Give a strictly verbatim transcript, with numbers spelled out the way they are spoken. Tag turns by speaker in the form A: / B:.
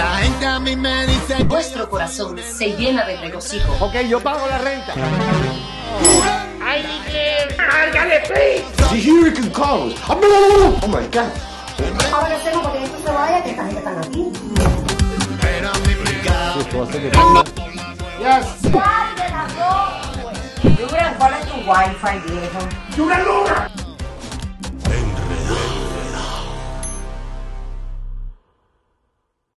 A: La gente a mí me dice...
B: Vuestro corazón se llena de regocijo.
C: Ok, yo pago la renta.
D: ¡Ay, Miguel! ¡Márgale, please!
C: The hurricane comes. Oh my God.
E: Ahora hacemos porque esto se vaya, que esta gente está aquí.
A: Pero mi pecado...
C: Yes.
E: ¿Cuál de las dos?
F: Duran, ¿cuál es tu wifi, viejo?
D: ¡Dura luna!